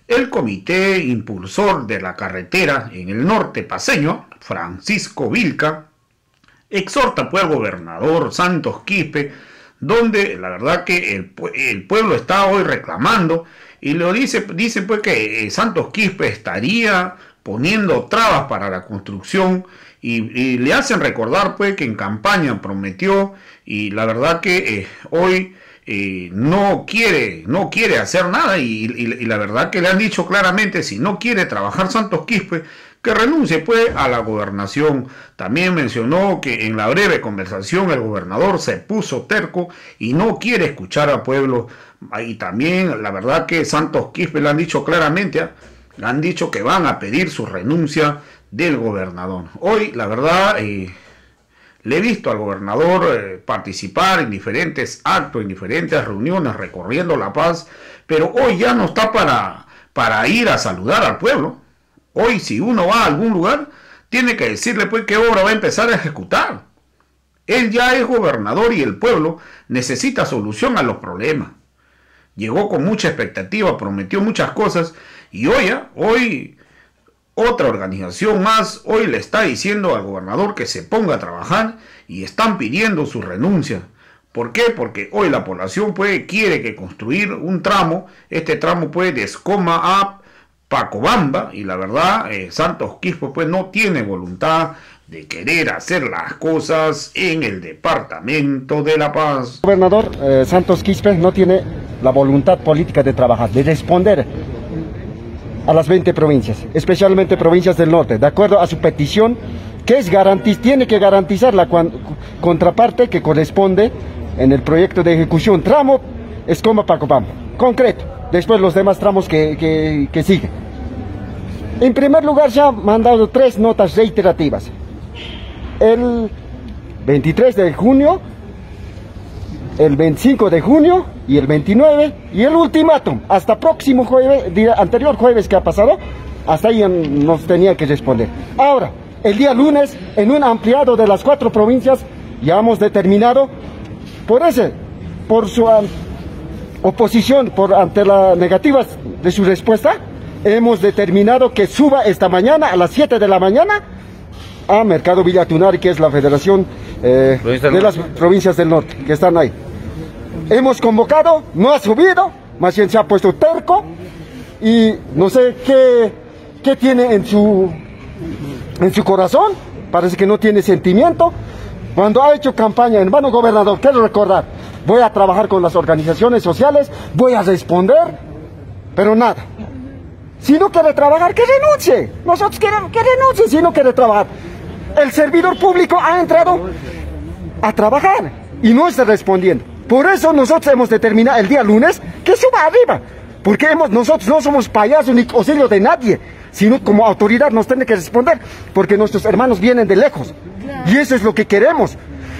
El comité impulsor de la carretera en el norte paceño, Francisco Vilca, exhorta pues al gobernador Santos Quispe, donde la verdad que el pueblo está hoy reclamando, y lo dice pues que Santos Quispe estaría poniendo trabas para la construcción, y le hacen recordar pues que en campaña prometió, y la verdad que hoy no quiere hacer nada, y la verdad que le han dicho claramente, si no quiere trabajar Santos Quispe, que renuncie pues a la gobernación. También mencionó que en la breve conversación el gobernador se puso terco y no quiere escuchar al pueblo. Y también la verdad que Santos Quispe le han dicho claramente, le han dicho que van a pedir su renuncia del gobernador. Hoy la verdad le he visto al gobernador participar en diferentes actos, en diferentes reuniones recorriendo La Paz, pero hoy ya no está para ir a saludar al pueblo. Hoy si uno va a algún lugar, tiene que decirle pues qué obra va a empezar a ejecutar. Él ya es gobernador y el pueblo necesita solución a los problemas. Llegó con mucha expectativa, prometió muchas cosas, y hoy otra organización más hoy le está diciendo al gobernador que se ponga a trabajar, y están pidiendo su renuncia. ¿Por qué? Porque hoy la población quiere que construir un tramo, este tramo de Escoma a Pacobamba, y la verdad Santos Quispe pues no tiene voluntad de querer hacer las cosas en el departamento de La Paz. El gobernador Santos Quispe no tiene la voluntad política de trabajar, de responder a las 20 provincias, especialmente provincias del norte, de acuerdo a su petición, que tiene que garantizar la contraparte que corresponde en el proyecto de ejecución, tramo Escoma Pacobamba, concreto. Después los demás tramos que siguen. En primer lugar, ya han mandado 3 notas reiterativas. El 23 de junio, el 25 de junio y el 29, y el ultimátum, hasta próximo jueves, anterior jueves que ha pasado, hasta ahí nos tenía que responder. Ahora, el día lunes, en un ampliado de las 4 provincias, ya hemos determinado, por su oposición, ante las negativas de su respuesta, hemos determinado que suba esta mañana a las 7 de la mañana a Mercado Villa Tunari, que es la federación de las provincias del norte, que están ahí. Hemos convocado, no ha subido, más bien se ha puesto terco, y no sé qué tiene en su corazón, parece que no tiene sentimiento. Cuando ha hecho campaña, hermano gobernador, quiero recordar, voy a trabajar con las organizaciones sociales, voy a responder, pero nada. Si no quiere trabajar, que renuncie. Nosotros queremos que renuncie si no quiere trabajar. El servidor público ha entrado a trabajar y no está respondiendo. Por eso nosotros hemos determinado el día lunes que suba arriba. Porque nosotros no somos payasos ni auxilio de nadie, sino como autoridad nos tiene que responder, porque nuestros hermanos vienen de lejos. Y eso es lo que queremos.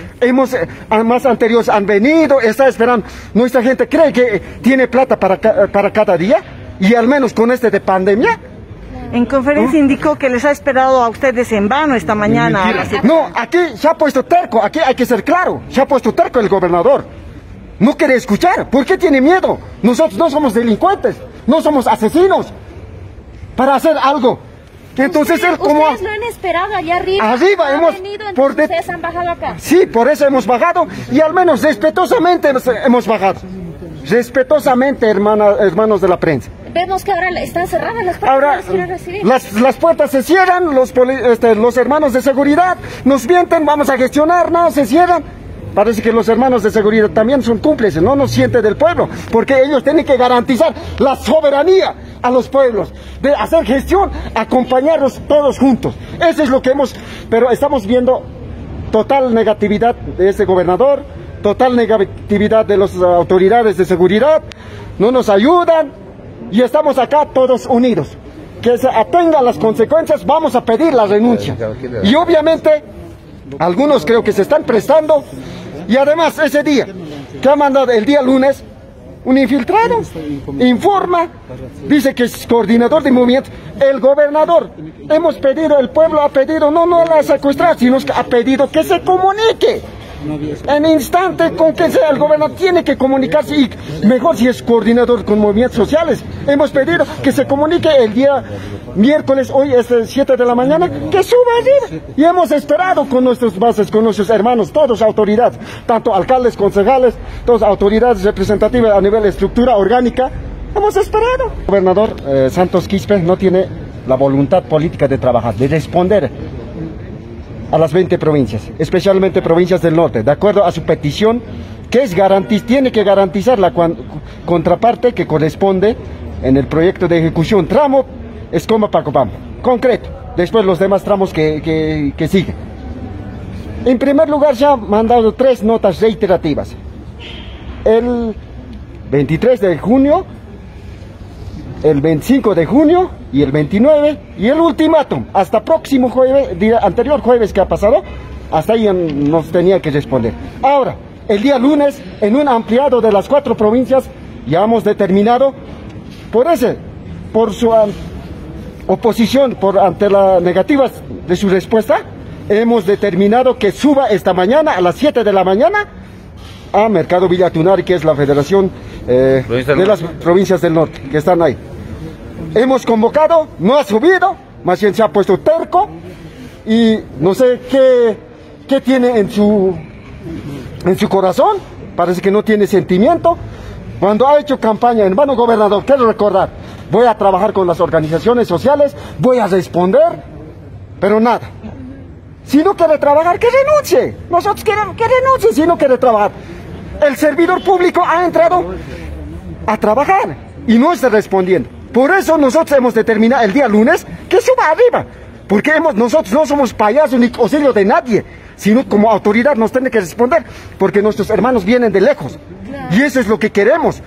Más anteriores han venido, está esperando. Nuestra gente cree que tiene plata para cada día, y al menos con de pandemia. En conferencia indicó que les ha esperado a ustedes en vano esta mañana. No, aquí se ha puesto terco, aquí hay que ser claro, se ha puesto terco el gobernador. No quiere escuchar. ¿Por qué tiene miedo? Nosotros no somos delincuentes, no somos asesinos para hacer algo. Entonces él como... Ustedes lo han esperado allá arriba. Arriba hemos... Ustedes han bajado acá. Sí, por eso hemos bajado, y al menos respetuosamente hemos bajado. Respetuosamente, hermanos de la prensa. Vemos que ahora están cerradas las puertas. Ahora las puertas se cierran, los hermanos de seguridad nos mienten, vamos a gestionar, no, se cierran. Parece que los hermanos de seguridad también son cómplices, no nos sienten del pueblo, porque ellos tienen que garantizar la soberanía a los pueblos, de hacer gestión, acompañarlos todos juntos. Eso es lo que pero estamos viendo total negatividad de este gobernador, total negatividad de las autoridades de seguridad, no nos ayudan, y estamos acá todos unidos. Que se atengan las consecuencias, vamos a pedir la renuncia. Y obviamente, algunos creo que se están prestando, y además ese día, que ha mandado el día lunes, un infiltrado, informa, dice que es coordinador de movimiento. El gobernador, hemos pedido, el pueblo ha pedido, no la secuestrar, sino que ha pedido que se comunique. En instante, con que sea el gobernador, tiene que comunicarse, y mejor si es coordinador con movimientos sociales. Hemos pedido que se comunique el día miércoles, hoy es 7 de la mañana, que suba arriba. Y hemos esperado con nuestras bases, con nuestros hermanos, todos autoridades, tanto alcaldes, concejales, todas autoridades representativas a nivel de estructura orgánica. Hemos esperado. El gobernador Santos Quispe no tiene la voluntad política de trabajar, de responder a las 20 provincias, especialmente provincias del norte, de acuerdo a su petición, que es tiene que garantizar la contraparte que corresponde en el proyecto de ejecución, tramo Escoma-Pacopam, concreto, después los demás tramos que siguen. En primer lugar, ya han mandado 3 notas reiterativas, el 23 de junio, el 25 de junio y el 29, y el ultimátum, hasta próximo jueves, día anterior jueves que ha pasado, hasta ahí nos tenía que responder. Ahora, el día lunes, en un ampliado de las 4 provincias, ya hemos determinado, por su oposición, ante las negativas de su respuesta, hemos determinado que suba esta mañana, a las 7 de la mañana, a Mercado Villa Tunari, que es la federación de las provincias del norte, que están ahí. Hemos convocado, no ha subido, más bien se ha puesto terco, y no sé qué tiene en su corazón, parece que no tiene sentimiento. Cuando ha hecho campaña en vano, gobernador, quiero recordar, voy a trabajar con las organizaciones sociales, voy a responder, pero nada. Si no quiere trabajar, que renuncie. Nosotros queremos que renuncie si no quiere trabajar. El servidor público ha entrado a trabajar y no está respondiendo. Por eso nosotros hemos determinado el día lunes que suba arriba. Porque nosotros no somos payasos ni auxilio de nadie, sino como autoridad nos tiene que responder, porque nuestros hermanos vienen de lejos. Y eso es lo que queremos.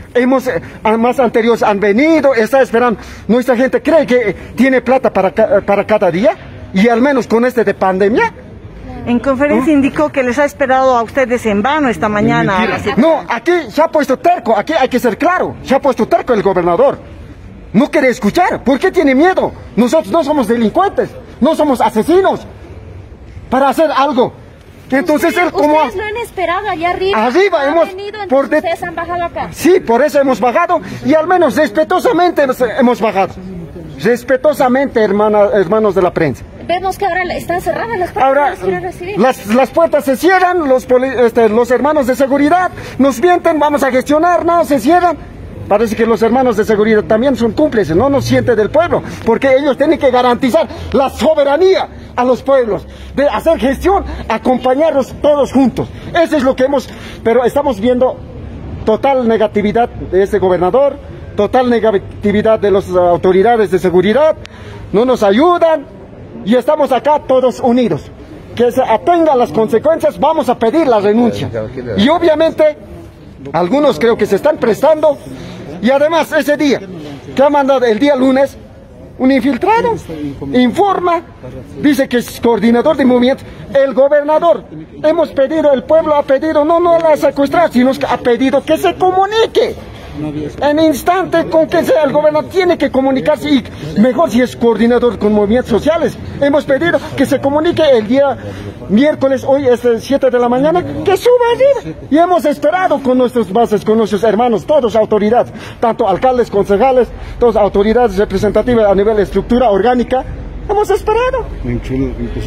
Más anteriores han venido, está esperando. Nuestra gente cree que tiene plata para cada día, y al menos con de pandemia. En conferencia indicó que les ha esperado a ustedes en vano esta mañana. No, aquí se ha puesto terco, aquí hay que ser claro, se ha puesto terco el gobernador. No quiere escuchar, ¿por qué tiene miedo? Nosotros no somos delincuentes, no somos asesinos para hacer algo. Entonces él como... Ustedes lo han esperado allá arriba. Arriba hemos... Ustedes han bajado acá. Sí, por eso hemos bajado, y al menos respetuosamente hemos bajado. Respetuosamente, hermanos de la prensa. Vemos que ahora están cerradas las puertas. Ahora las puertas se cierran, los hermanos de seguridad nos mienten, vamos a gestionar, no, se cierran. Parece que los hermanos de seguridad también son cómplices, no nos sienten del pueblo, porque ellos tienen que garantizar la soberanía a los pueblos, de hacer gestión, acompañarlos todos juntos. Eso es lo que pero estamos viendo total negatividad de este gobernador, total negatividad de las autoridades de seguridad, no nos ayudan, y estamos acá todos unidos. Que se atengan a las consecuencias, vamos a pedir la renuncia. Y obviamente, algunos creo que se están prestando, y además ese día, que ha mandado el día lunes, un infiltrado, informa, dice que es coordinador de movimientos. El gobernador, hemos pedido, el pueblo ha pedido, no la secuestrar, sino que ha pedido que se comunique. En instante, con que sea el gobernador, tiene que comunicarse, y mejor si es coordinador con movimientos sociales. Hemos pedido que se comunique el día miércoles, hoy es 7 de la mañana, que suba arriba. Y hemos esperado con nuestras bases, con nuestros hermanos, todos autoridades, tanto alcaldes, concejales, todas autoridades representativas a nivel de estructura orgánica. Hemos esperado.